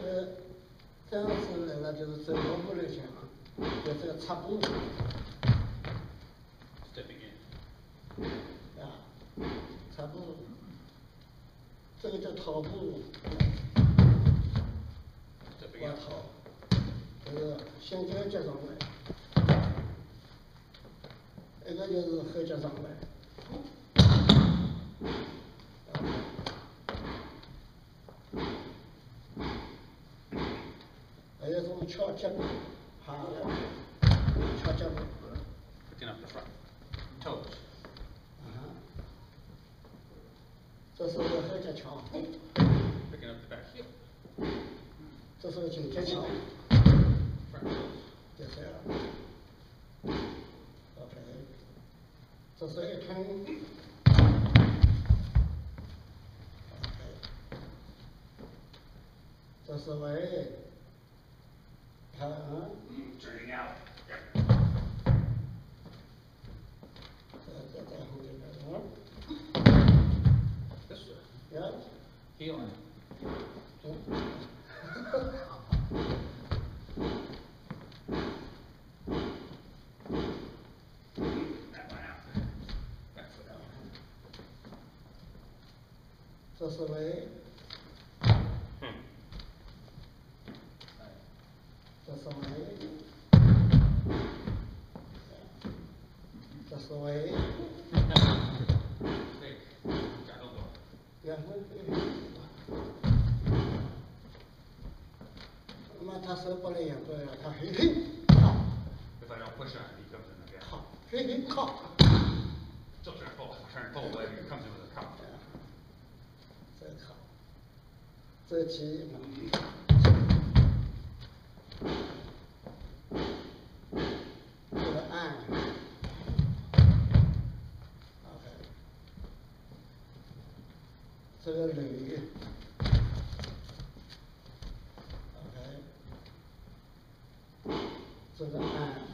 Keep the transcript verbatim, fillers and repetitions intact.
个这样子来了，就是走两步路线啊，就这个插步。 Stepping in。 啊，插步，这个叫套步。挂套，这个先脚接上来，一个就是后脚上来。还有种翘脚步，爬的，翘脚步。 Picking up the front toes。 啊，这是后脚翘。 Picking up the back heel。 这是前脚翘。 Front toes。 就这样。OK， 这是一推。OK， 这是围。看啊。 Turning out。 这这这后这个啊。 This way。 Yeah。 Heel。 这是围。 嗯。 这是围。这是围。 对，假动作。 然后，那么他手不能也对了，他嘿嘿靠。 If I don't push on it, he comes in again. 靠，嘿嘿靠。 Still trying to pull, trying to pull away, he comes in with a cup. 这靠，这起。这个按。OK， 这个捋。OK， 这个按。